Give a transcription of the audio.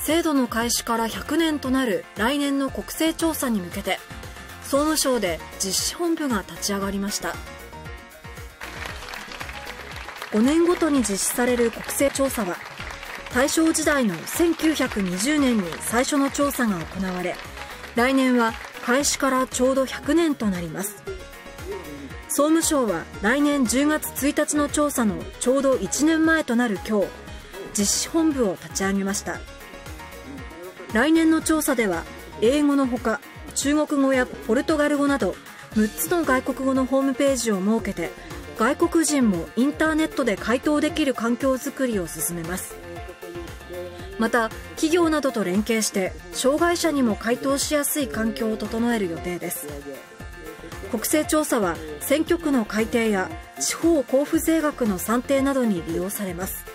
制度の開始から100年となる来年の国勢調査に向けて、総務省で実施本部が立ち上がりました。5年ごとに実施される国勢調査は、大正時代の1920年に最初の調査が行われ、来年は開始からちょうど100年となります。総務省は来年10月1日の調査のちょうど1年前となる今日、実施本部を立ち上げました。来年の調査では、英語のほか中国語やポルトガル語など6つの外国語のホームページを設けて、外国人もインターネットで回答できる環境づくりを進めます。また、企業などと連携して障害者にも回答しやすい環境を整える予定です。国勢調査は選挙区の改定や地方交付税額の算定などに利用されます。